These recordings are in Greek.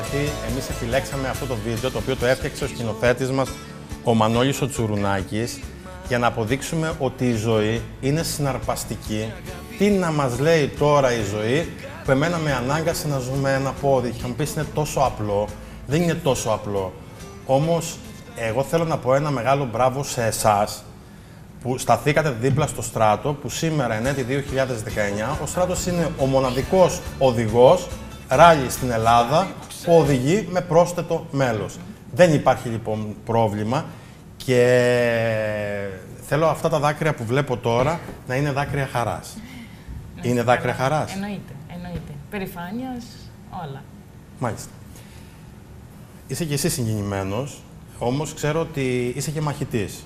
γιατί εμείς επιλέξαμε αυτό το βίντεο, το οποίο το έφτιαξε ο σκηνοθέτης μας, ο Μανώλης ο Τσουρουνάκης, για να αποδείξουμε ότι η ζωή είναι συναρπαστική. Τι να μας λέει τώρα η ζωή, που εμένα με ανάγκασε να ζούμε ένα πόδι. Και θα μου πεις είναι τόσο απλό. Δεν είναι τόσο απλό. Όμως, εγώ θέλω να πω ένα μεγάλο μπράβο σε εσάς, που σταθήκατε δίπλα στο Στράτο, που σήμερα, εν έτη 2019, ο Στράτος είναι ο μοναδικός οδηγός ράλι στην Ελλάδα που οδηγεί με πρόσθετο μέλος. Δεν υπάρχει λοιπόν πρόβλημα και θέλω αυτά τα δάκρυα που βλέπω τώρα να είναι δάκρυα χαράς. Είναι δάκρυα χαράς. Εννοείται, εννοείται. Περηφάνειας, όλα. Μάλιστα. Είσαι και εσύ συγκινημένος, όμως ξέρω ότι είσαι και μαχητής.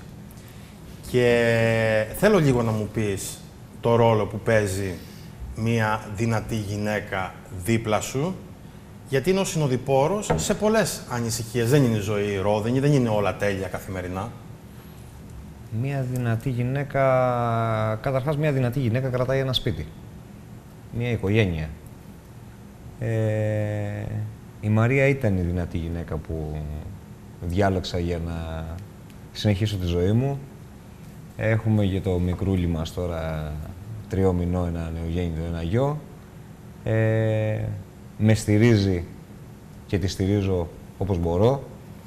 Και θέλω λίγο να μου πεις το ρόλο που παίζει μία δυνατή γυναίκα δίπλα σου, γιατί είναι ο συνοδοιπόρος σε πολλές ανησυχίες. Δεν είναι η ζωή ρόδινη, δεν είναι όλα τέλεια καθημερινά. Μία δυνατή γυναίκα... Καταρχάς, μία δυνατή γυναίκα κρατάει ένα σπίτι. Μία οικογένεια. Η Μαρία ήταν η δυνατή γυναίκα που διάλεξα για να συνεχίσω τη ζωή μου. Έχουμε και το μικρούλι μας τώρα 3 μηνών, ένα νεογέννητο, ένα γιο. Με στηρίζει και τη στηρίζω όπως μπορώ.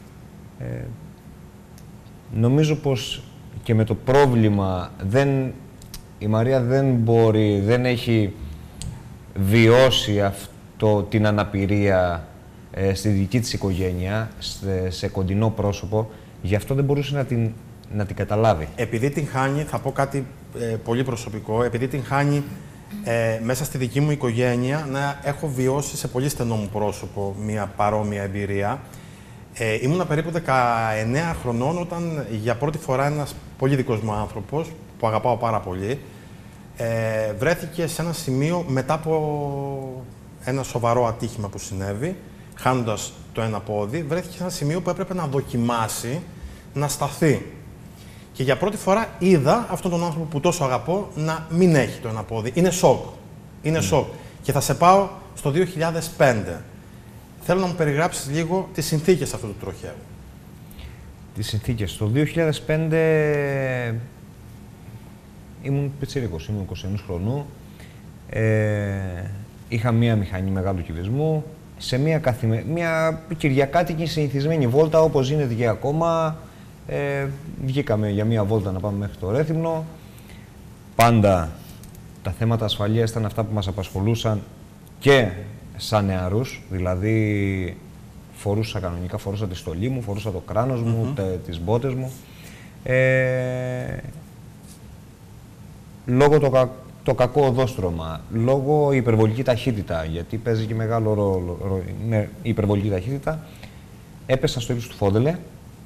Νομίζω πως και με το πρόβλημα η Μαρία δεν έχει βιώσει την αναπηρία στη δική της οικογένεια, σε κοντινό πρόσωπο, γι' αυτό δεν μπορούσε να την καταλάβει. Επειδή την χάνει, θα πω κάτι πολύ προσωπικό, επειδή την χάνει μέσα στη δική μου οικογένεια, να έχω βιώσει σε πολύ στενό μου πρόσωπο μια παρόμοια εμπειρία. Ήμουνα περίπου 19 χρονών όταν για πρώτη φορά ένας πολύ δικός μου άνθρωπος, που αγαπάω πάρα πολύ, βρέθηκε σε ένα σημείο μετά από ένα σοβαρό ατύχημα που συνέβη, χάνοντας το ένα πόδι, βρέθηκε σε ένα σημείο που έπρεπε να δοκιμάσει να σταθεί. Και για πρώτη φορά είδα αυτόν τον άνθρωπο που τόσο αγαπώ να μην έχει το ένα πόδι. Είναι σοκ. Είναι σοκ. Και θα σε πάω στο 2005. Θέλω να μου περιγράψεις λίγο τις συνθήκες αυτού του τροχαίου. Τις συνθήκες. Το 2005 ήμουν πιτσιρίκος, ήμουν 21 χρονού. Είχα μία μηχανή μεγάλου κυβισμού. Σε μία κυριακάτικη συνηθισμένη βόλτα, όπως γίνεται και ακόμα, βγήκαμε για μία βόλτα να πάμε μέχρι το Ρέθυμνο. Πάντα τα θέματα ασφαλείας ήταν αυτά που μας απασχολούσαν και σαν νεαρούς, δηλαδή φορούσα κανονικά, φορούσα τη στολή μου, φορούσα το κράνος μου, τις μπότες μου. Λόγω το κακό οδόστρωμα, λόγω η υπερβολική ταχύτητα, γιατί παίζει και μεγάλο ρόλο η υπερβολική ταχύτητα, έπεσα στο ύψος του Φόντελε,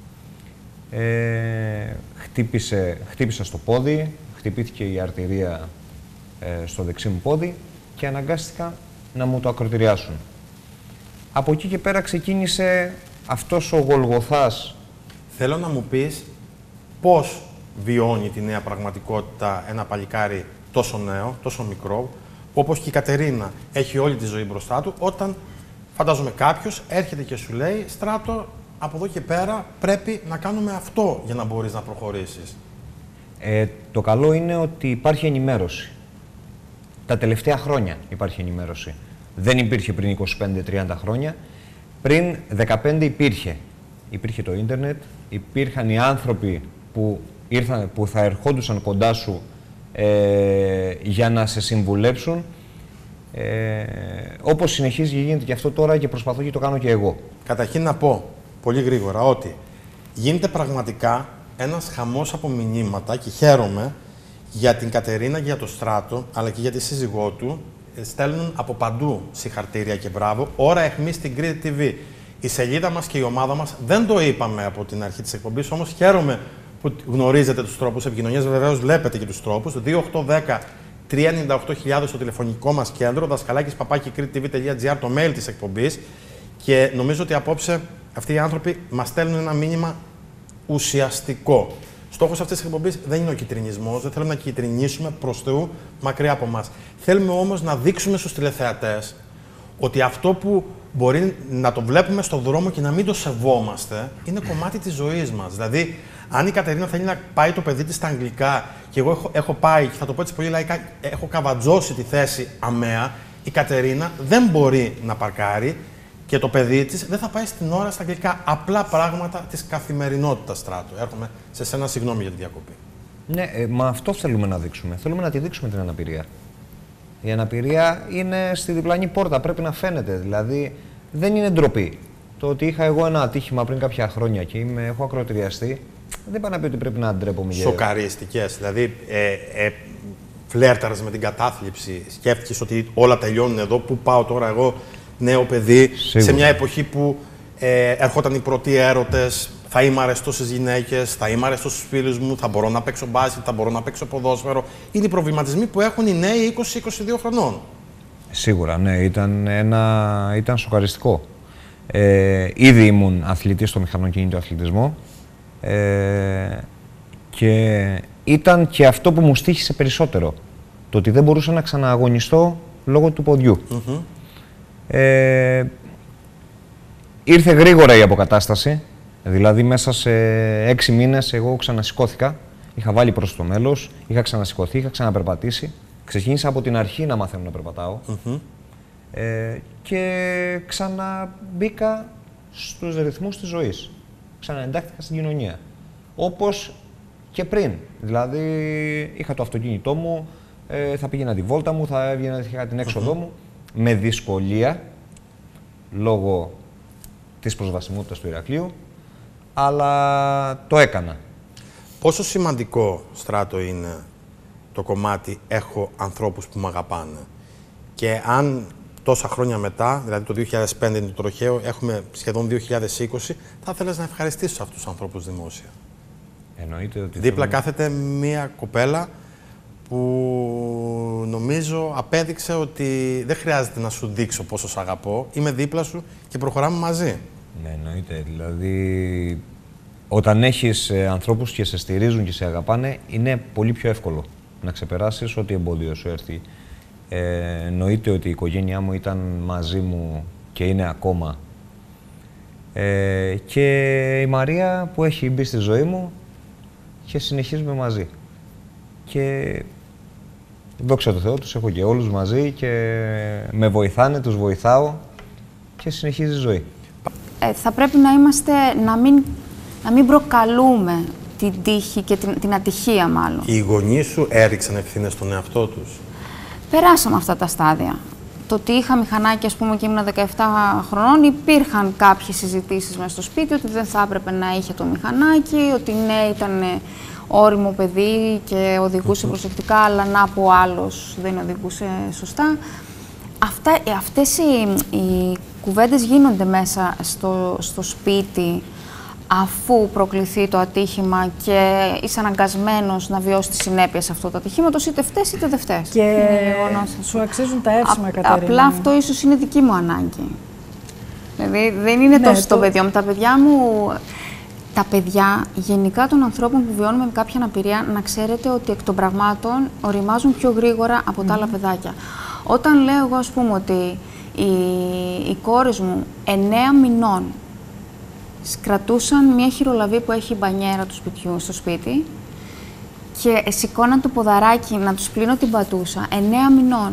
χτύπησα στο πόδι, χτυπήθηκε η αρτηρία στο δεξί μου πόδι και αναγκάστηκα να μου το ακροτηριάσουν. Από εκεί και πέρα ξεκίνησε αυτός ο Γολγοθάς. Θέλω να μου πεις πώς βιώνει τη νέα πραγματικότητα ένα παλικάρι τόσο νέο, τόσο μικρό, που όπως και η Κατερίνα έχει όλη τη ζωή μπροστά του, όταν φαντάζομαι κάποιος έρχεται και σου λέει «Στράτο, από εδώ και πέρα πρέπει να κάνουμε αυτό για να μπορείς να προχωρήσεις». Το καλό είναι ότι υπάρχει ενημέρωση. Τα τελευταία χρόνια υπάρχει ενημέρωση. Δεν υπήρχε πριν 25-30 χρόνια. Πριν 15 υπήρχε. Υπήρχε το ίντερνετ, υπήρχαν οι άνθρωποι που θα ερχόντουσαν κοντά σου για να σε συμβουλέψουν. Όπως συνεχίζει και γίνεται και αυτό τώρα και προσπαθώ και το κάνω και εγώ. Καταρχήν να πω πολύ γρήγορα ότι γίνεται πραγματικά ένας χαμός από μηνύματα και χαίρομαι για την Κατερίνα και για το Στράτο, αλλά και για τη σύζυγό του. Στέλνουν από παντού συγχαρητήρια και μπράβο. Ώρα αιχμή στην Κρήτη TV. Η σελίδα μας και η ομάδα μας δεν το είπαμε από την αρχή της εκπομπής, όμως χαίρομαι που γνωρίζετε τους τρόπους επικοινωνίας. Βεβαίως βλέπετε και τους τρόπους. 2810-398.000 στο τηλεφωνικό μας κέντρο, δασκαλάκης@krittv.gr το mail της εκπομπής. Και νομίζω ότι απόψε αυτοί οι άνθρωποι μας στέλνουν ένα μήνυμα ουσιαστικό. Στόχος αυτής της εκπομπής δεν είναι ο κιτρινισμός, δεν θέλουμε να κιτρινίσουμε προς Θεού μακριά από μας. Θέλουμε όμως να δείξουμε στους τηλεθεατές ότι αυτό που μπορεί να το βλέπουμε στον δρόμο και να μην το σεβόμαστε, είναι κομμάτι της ζωής μας. Δηλαδή, αν η Κατερίνα θέλει να πάει το παιδί της στα αγγλικά και εγώ έχω πάει, και θα το πω έτσι πολύ λαϊκά, έχω καβατζώσει τη θέση αμαία, η Κατερίνα δεν μπορεί να παρκάρει και το παιδί της δεν θα πάει στην ώρα στα αγγλικά. Απλά πράγματα της καθημερινότητας, Στράτο. Έρχομαι σε σένα, συγγνώμη για τη διακοπή. Ναι, μα αυτό θέλουμε να δείξουμε. Θέλουμε να τη δείξουμε την αναπηρία. Η αναπηρία είναι στη διπλανή πόρτα, πρέπει να φαίνεται. Δηλαδή, δεν είναι ντροπή. Το ότι είχα εγώ ένα ατύχημα πριν κάποια χρόνια και έχω ακροτηριαστεί, δεν πάει να πει ότι πρέπει να ντρέπομαι. Σοκαριστικές. Δηλαδή, φλέρταρες με την κατάθλιψη, σκέφτηκες ότι όλα τελειώνουν εδώ, πού πάω τώρα εγώ, νέο παιδί, σίγουρα. Σε μια εποχή που ερχόταν οι πρώτοι έρωτες, θα είμαι αρεστός στις γυναίκες, θα είμαι αρεστός στους φίλους μου, θα μπορώ να παίξω μπάσκετ, θα μπορώ να παίξω ποδόσφαιρο. Είναι οι προβληματισμοί που έχουν οι νέοι 20-22 χρονών. Σίγουρα, ναι, ήταν σοκαριστικό. Ήδη ήμουν αθλητής στο μηχανοκίνητο αθλητισμό και ήταν και αυτό που μου στοίχησε περισσότερο. Το ότι δεν μπορούσα να ξανααγωνιστώ λόγω του ποδιού. Ήρθε γρήγορα η αποκατάσταση. Δηλαδή, μέσα σε 6 μήνες εγώ ξανασηκώθηκα. Είχα βάλει προς το μέλος, είχα ξανασηκωθεί, είχα ξαναπερπατήσει. Ξεκίνησα από την αρχή να μαθαίνω να περπατάω. Και ξαναμπήκα στους ρυθμούς της ζωής. Ξαναεντάχθηκα στην κοινωνία. Όπως και πριν. Δηλαδή, είχα το αυτοκίνητό μου, θα πήγαινα τη βόλτα μου, θα έβγαινα την έξοδό μου. Με δυσκολία, λόγω της προσβασιμότητας του Ηρακλείου, αλλά το έκανα. Πόσο σημαντικό, Στράτο, είναι το κομμάτι «έχω ανθρώπους που με αγαπάνε» και αν τόσα χρόνια μετά, δηλαδή το 2005 είναι το τροχαίο, έχουμε σχεδόν 2020, θα ήθελες να ευχαριστήσεις αυτούς τους ανθρώπους δημόσια? Εννοείται ότι... Δίπλα κάθεται μία κοπέλα που νομίζω απέδειξε ότι δεν χρειάζεται να σου δείξω πόσο σ' αγαπώ, είμαι δίπλα σου και προχωράμε μαζί. Ναι, εννοείται. Δηλαδή, όταν έχεις ανθρώπους και σε στηρίζουν και σε αγαπάνε, είναι πολύ πιο εύκολο να ξεπεράσεις ό,τι εμπόδιο σου έρθει. Εννοείται ότι η οικογένειά μου ήταν μαζί μου και είναι ακόμα. Και η Μαρία που έχει μπει στη ζωή μου και συνεχίζουμε μαζί. Και δόξα τω Θεώ, τους έχω και όλους μαζί και με βοηθάνε, τους βοηθάω και συνεχίζει η ζωή. Θα πρέπει να είμαστε, να μην προκαλούμε την τύχη και την ατυχία μάλλον. Οι γονείς σου έριξαν ευθύνες στον εαυτό τους? Περάσαμε αυτά τα στάδια. Το ότι είχα μηχανάκι, ας πούμε, και ήμουν 17 χρονών, υπήρχαν κάποιες συζητήσεις μέσα στο σπίτι ότι δεν θα έπρεπε να είχε το μηχανάκι, ότι ναι, ήταν όριμο παιδί και οδηγούσε προσεκτικά, αλλά να πω άλλος δεν οδηγούσε σωστά. Αυτές οι κουβέντες γίνονται μέσα στο σπίτι αφού προκληθεί το ατύχημα και είσαι αναγκασμένος να βιώσεις τις συνέπειες αυτού του ατυχήματος, είτε φταίς είτε δεν φταίς. Και σου αξίζουν τα εύσημα, Κατερίνα. Απλά αυτό ίσως είναι δική μου ανάγκη. Δηλαδή δεν είναι τόσο το παιδιό μου. Τα παιδιά γενικά των ανθρώπων που βιώνουν με κάποια αναπηρία, να ξέρετε ότι εκ των πραγμάτων οριμάζουν πιο γρήγορα από τα άλλα παιδάκια. Όταν λέω εγώ, ας πούμε, ότι οι κόρες μου 9 μηνών κρατούσαν μια χειρολαβή που έχει η μπανιέρα του σπιτιού στο σπίτι και σηκώναν το ποδαράκι να τους πλύνω την πατούσα 9 μηνών.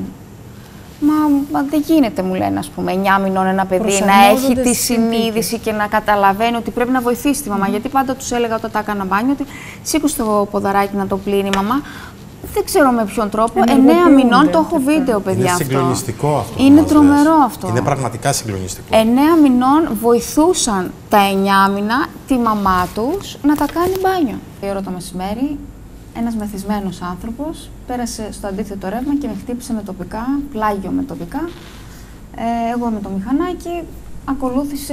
Μα δεν γίνεται, μου λένε, ας πούμε, 9 μηνών ένα παιδί να έχει τη συνείδηση και να καταλαβαίνει ότι πρέπει να βοηθήσει τη μαμά. Γιατί πάντα τους έλεγα όταν τα έκανα μπάνιο ότι σήκωσε το ποδαράκι να το πλύνει η μαμά. Δεν ξέρω με ποιον τρόπο. 9 μηνών το έχω βίντεο, παιδιά. Είναι συγκλονιστικό αυτό. Είναι τρομερό αυτό. Είναι πραγματικά συγκλονιστικό. 9 μηνών βοηθούσαν τα 9 μήνα τη μαμά τους να τα κάνει μπάνιο. Η ώρα το μεσημέρι, ένας μεθυσμένος άνθρωπος πέρασε στο αντίθετο ρεύμα και με χτύπησε με τοπικά, πλάγιο με τοπικά. Εγώ με το μηχανάκι, ακολούθησε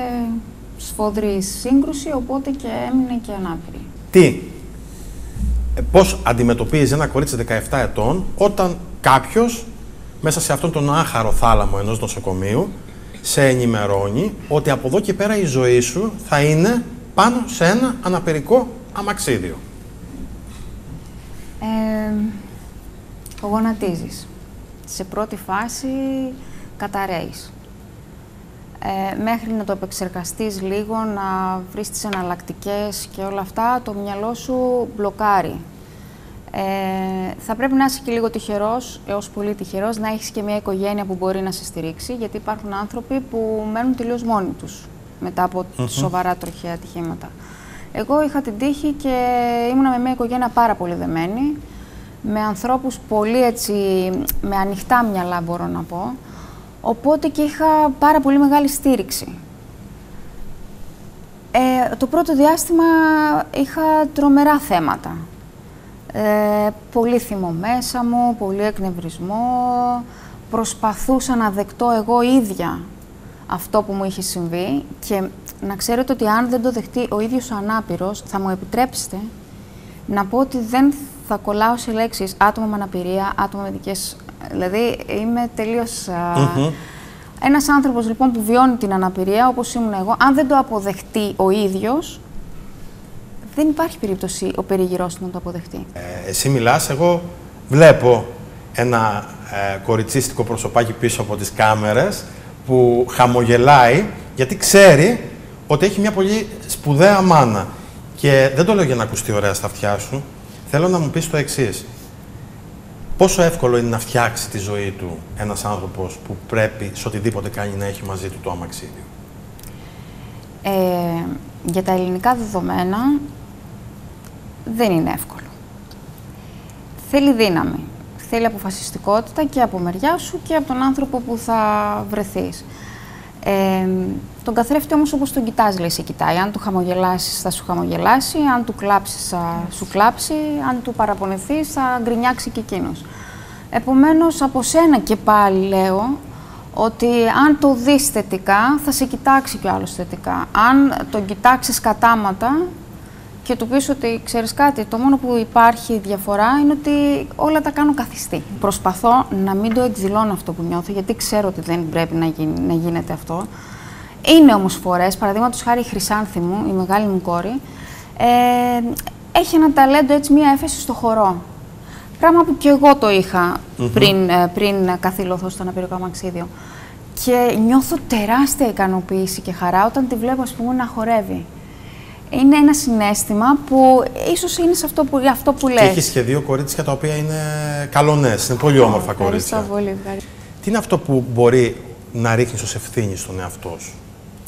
σφοδρή σύγκρουση, οπότε και έμεινε και ανάπηρη. Πώς αντιμετωπίζει ένα κορίτσι 17 ετών όταν κάποιος μέσα σε αυτόν τον άχαρο θάλαμο ενός νοσοκομείου σε ενημερώνει ότι από εδώ και πέρα η ζωή σου θα είναι πάνω σε ένα αναπηρικό αμαξίδιο? Γονατίζεις. Σε πρώτη φάση καταραίεις. μέχρι να το επεξεργαστείς λίγο, να βρεις τις εναλλακτικές και όλα αυτά, το μυαλό σου μπλοκάρει. Θα πρέπει να είσαι και λίγο τυχερός, έως πολύ τυχερός, να έχεις και μια οικογένεια που μπορεί να σε στηρίξει, γιατί υπάρχουν άνθρωποι που μένουν τελείως μόνοι τους μετά από σοβαρά τροχαία ατυχήματα. Εγώ είχα την τύχη και ήμουνα με μια οικογένεια πάρα πολύ δεμένη, με ανθρώπους πολύ έτσι, με ανοιχτά μυαλά μπορώ να πω, οπότε και είχα πάρα πολύ μεγάλη στήριξη. Το πρώτο διάστημα είχα τρομερά θέματα. Πολύ θυμό μέσα μου, πολύ εκνευρισμό, προσπαθούσα να δεκτώ εγώ ίδια αυτό που μου είχε συμβεί και να ξέρετε ότι αν δεν το δεχτεί ο ίδιος ο ανάπηρος, θα μου επιτρέψετε να πω ότι δεν θα κολλάω σε λέξεις άτομα με αναπηρία, άτομα με ειδικές... Δηλαδή είμαι τελείως... Ένας άνθρωπος λοιπόν που βιώνει την αναπηρία, όπως ήμουν εγώ, αν δεν το αποδεχτεί ο ίδιος, δεν υπάρχει περίπτωση ο περίγυρός να το αποδεχτεί. Εσύ μιλάς, εγώ βλέπω ένα κοριτσίστικο προσωπάκι πίσω από τις κάμερες που χαμογελάει γιατί ξέρει ότι έχει μια πολύ σπουδαία μάνα. Και δεν το λέω για να ακουστεί ωραία στα αυτιά σου. Θέλω να μου πεις το εξής. Πόσο εύκολο είναι να φτιάξει τη ζωή του ένας άνθρωπος που πρέπει σε οτιδήποτε κάνει να έχει μαζί του το αμαξίδιο? Για τα ελληνικά δεδομένα δεν είναι εύκολο. Θέλει δύναμη. Θέλει αποφασιστικότητα και από μεριά σου και από τον άνθρωπο που θα βρεθείς. Τον καθρέφτη όμως όπως τον κοιτάς, λέει, σε κοιτάει. Αν του χαμογελάσεις θα σου χαμογελάσει, αν του κλάψεις θα σου κλάψει, αν του παραπονεθείς θα γκρινιάξει και εκείνος. Επομένως, από σένα και πάλι λέω ότι αν το δεις θετικά, θα σε κοιτάξει κι ο άλλος θετικά. Αν τον κοιτάξεις κατάματα και του πεις ότι ξέρεις κάτι, το μόνο που υπάρχει διαφορά είναι ότι όλα τα κάνω καθιστή. Προσπαθώ να μην το εκδηλώνω αυτό που νιώθω, γιατί ξέρω ότι δεν πρέπει να γίνεται αυτό. Είναι όμως φορές, παραδείγματος χάρη η Χρυσάνθη μου, η μεγάλη μου κόρη, έχει ένα ταλέντο, έτσι, μία έφεση στο χορό. Πράγμα που και εγώ το είχα πριν καθήλωθώ στο αναπηρικό αμαξίδιο. Και νιώθω τεράστια ικανοποίηση και χαρά όταν τη βλέπω, ας πούμε, να χορεύει. Είναι ένα συναίσθημα που ίσως είναι σε αυτό που λες. Και έχεις και δύο κορίτσια τα οποία είναι καλονές, είναι πολύ όμορφα κορίτσια. Ευχαριστώ πολύ, ευχαριστώ. Τι είναι αυτό που μπορεί να ρίχνεις ως ευθύνη στον εαυτό σου?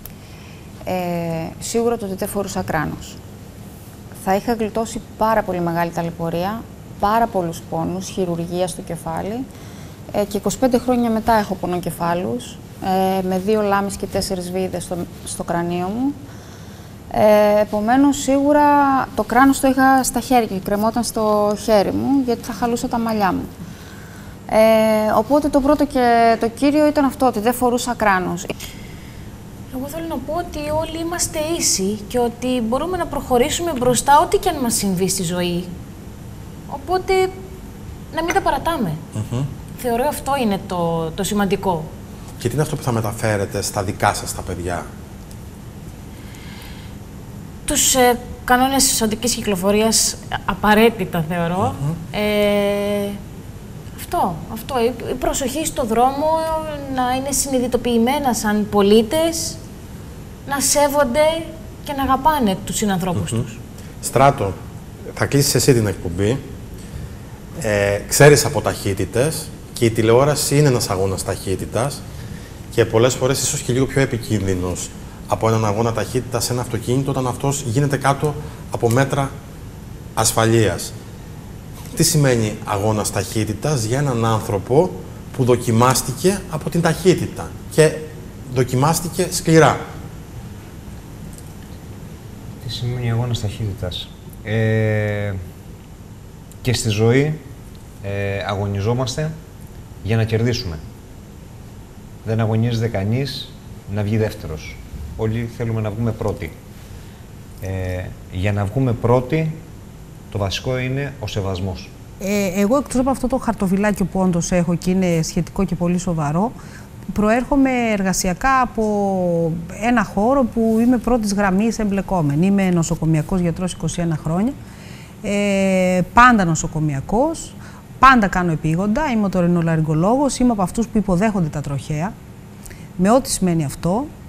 Σίγουρα το ότι δεν φορούσα κράνος. Θα είχα γλιτώσει πάρα πολύ μεγάλη ταλαιπωρία, πάρα πολλούς πόνους, χειρουργία στο κεφάλι και 25 χρόνια μετά έχω πονοκεφάλους, με 2 λάμεις και 4 βίδες στο κρανίο μου. Επομένως, σίγουρα το κράνος το είχα στα χέρια και κρεμόταν στο χέρι μου, γιατί θα χαλούσα τα μαλλιά μου. Οπότε το πρώτο και το κύριο ήταν αυτό, ότι δεν φορούσα κράνος. Εγώ θέλω να πω ότι όλοι είμαστε ίσοι και ότι μπορούμε να προχωρήσουμε μπροστά ό,τι και αν μας συμβεί στη ζωή. Οπότε, να μην τα παρατάμε. Θεωρώ αυτό είναι το σημαντικό. Και τι είναι αυτό που θα μεταφέρετε στα δικά σας τα παιδιά? Τους κανόνες οδικής κυκλοφορίας απαραίτητα θεωρώ. Αυτό. Η προσοχή στο δρόμο, να είναι συνειδητοποιημένα σαν πολίτες, να σέβονται και να αγαπάνε τους συνανθρώπους τους. Στράτο, θα κλείσεις εσύ την εκπομπή. Ξέρεις από ταχύτητες και η τηλεόραση είναι ένας αγώνας ταχύτητας και πολλές φορές ίσως και λίγο πιο επικίνδυνος από έναν αγώνα ταχύτητας σε ένα αυτοκίνητο, όταν αυτός γίνεται κάτω από μέτρα ασφαλείας. Τι σημαίνει αγώνας ταχύτητας για έναν άνθρωπο που δοκιμάστηκε από την ταχύτητα και δοκιμάστηκε σκληρά? Τι σημαίνει αγώνας ταχύτητας? Και στη ζωή αγωνιζόμαστε για να κερδίσουμε. Δεν αγωνίζεται κανείς να βγει δεύτερος. Όλοι θέλουμε να βγούμε πρώτοι. Για να βγούμε πρώτοι, το βασικό είναι ο σεβασμός. Εγώ, εκτός από αυτό το χαρτοφυλάκιο που όντως έχω και είναι σχετικό και πολύ σοβαρό, προέρχομαι εργασιακά από ένα χώρο που είμαι πρώτης γραμμής εμπλεκόμενη. Είμαι νοσοκομιακός γιατρός 21 χρόνια, πάντα νοσοκομιακός, πάντα κάνω επίγοντα, είμαι οторινολαριγκολόγος, είμαι από αυτούς που υποδέχονται τα τροχαία, με ό,τι σημαίνει αυτό.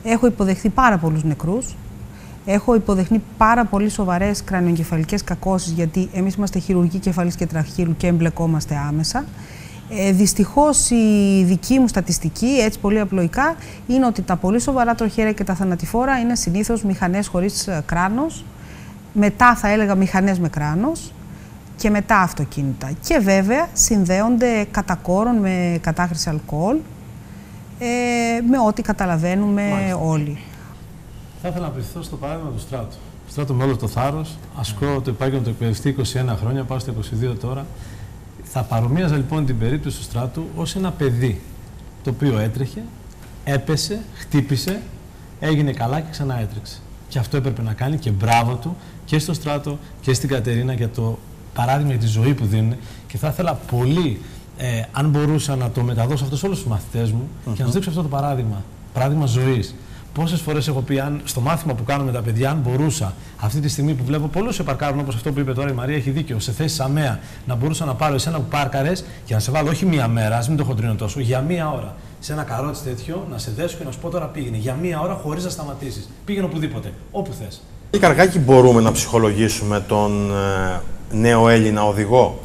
Έχω υποδεχθεί πάρα πολλούς νεκρούς. Έχω υποδεχθεί πάρα πολύ σοβαρές κρανιοεγκεφαλικές κακώσεις, γιατί εμείς είμαστε χειρουργοί κεφαλής και τραχύλου και εμπλεκόμαστε άμεσα. Δυστυχώς η δική μου στατιστική, έτσι πολύ απλοϊκά, είναι ότι τα πολύ σοβαρά τροχαία και τα θανατηφόρα είναι συνήθως μηχανές χωρίς κράνος, μετά θα έλεγα μηχανές με κράνος και μετά αυτοκίνητα. Και βέβαια συνδέονται κατά κόρον με κατάχρηση αλκοόλ, με ό,τι καταλαβαίνουμε όλοι. Θα ήθελα να απευθυνθώ στο παράδειγμα του Στράτου. Στράτου με όλο το θάρρος, ασκώ το επάγγελμα του εκπαιδευτή 21 χρόνια, πάω στα 22 τώρα. Θα παρομοίαζα λοιπόν την περίπτωση του Στράτου ως ένα παιδί το οποίο έτρεχε, έπεσε, χτύπησε, έγινε καλά και ξανά έτρεξε. Και αυτό έπρεπε να κάνει και μπράβο του και στο Στράτο και στην Κατερίνα για το παράδειγμα, για τη ζωή που δίνουν. Και θα ήθελα πολύ, αν μπορούσα να το μεταδώσω αυτό σε όλους τους μαθητές μου και να τους δείξω αυτό το παράδειγμα ζωής. Πόσες φορές έχω πει, αν στο μάθημα που κάνω με τα παιδιά, αν μπορούσα αυτή τη στιγμή που βλέπω πολλούς σε παρκάρουν, όπως αυτό που είπε τώρα η Μαρία, έχει δίκιο, σε θέσεις αμαία, να μπορούσα να πάρω εσένα που πάρκαρες και να σε βάλω όχι μία μέρα, ας μην το χοντρίνω τόσο, για μία ώρα. Σε ένα καρότσι τέτοιο, να σε δέσω και να σου πω τώρα πήγαινε για μία ώρα χωρίς να σταματήσεις. Πήγαινε οπουδήποτε, όπου θες. Τι Καργάκη, μπορούμε να ψυχολογήσουμε τον νέο Έλληνα οδηγό?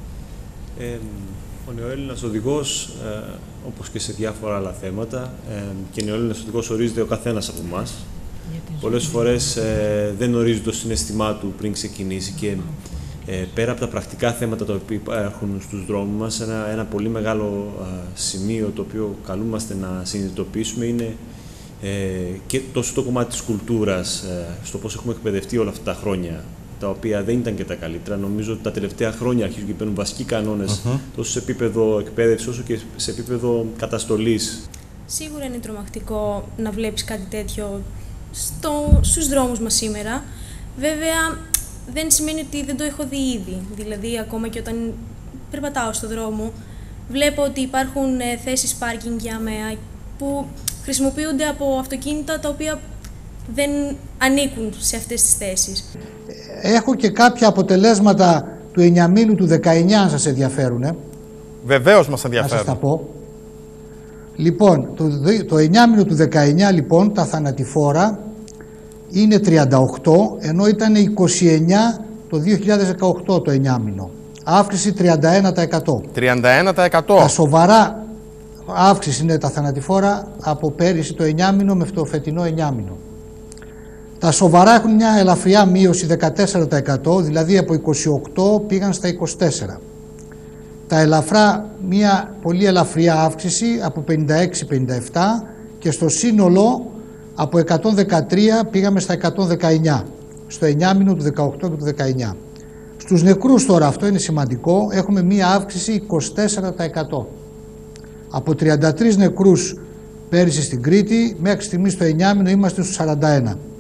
Ο νεοέλληνας οδηγός, όπως και σε διάφορα άλλα θέματα, και νεοέλληνας οδηγός ορίζεται ο καθένας από εμάς. Πολλές φορές δεν ορίζει το συναίσθημά του πριν ξεκινήσει και πέρα από τα πρακτικά θέματα τα οποία υπάρχουν στους δρόμους μας, ένα πολύ μεγάλο σημείο το οποίο καλούμαστε να συνειδητοποιήσουμε είναι και τόσο το κομμάτι της κουλτούρας, στο πώς έχουμε εκπαιδευτεί όλα αυτά τα χρόνια, τα οποία δεν ήταν και τα καλύτερα. Νομίζω ότι τα τελευταία χρόνια αρχίζουν και παίρνουν βασικοί κανόνες τόσο σε επίπεδο εκπαίδευσης όσο και σε επίπεδο καταστολής. Σίγουρα είναι τρομακτικό να βλέπεις κάτι τέτοιο στους δρόμους μας σήμερα. Βέβαια, δεν σημαίνει ότι δεν το έχω δει ήδη. Δηλαδή, ακόμα και όταν περπατάω στο δρόμο, βλέπω ότι υπάρχουν θέσεις πάρκινγκ για αμαία που χρησιμοποιούνται από αυτοκίνητα τα οποία δεν ανήκουν σε αυτές τις θέσεις. Έχω και κάποια αποτελέσματα του 9 μήνου του 19, αν σας ενδιαφέρουν. Βεβαίως μας ενδιαφέρουν. Να σας τα πω. Λοιπόν, το 9 μήνου του 19, λοιπόν, τα θανατηφόρα είναι 38, ενώ ήταν 29 το 2018 το 9 μήνο. Αύξηση 31%. 31%. Τα σοβαρά αύξηση είναι τα θανατηφόρα από πέρυσι το 9 μήνο με το φετινό 9 μήνο. Τα σοβαρά έχουν μια ελαφριά μείωση 14%, δηλαδή από 28 πήγαν στα 24. Τα ελαφρά μια πολύ ελαφριά αύξηση από 56-57 και στο σύνολο από 113 πήγαμε στα 119, στο 9 μήνο του 18 και του 19. Στους νεκρούς τώρα, αυτό είναι σημαντικό, έχουμε μια αύξηση 24%. Από 33 νεκρούς πέρυσι στην Κρήτη, μέχρι στιγμής στο 9 μήνο είμαστε στους 41.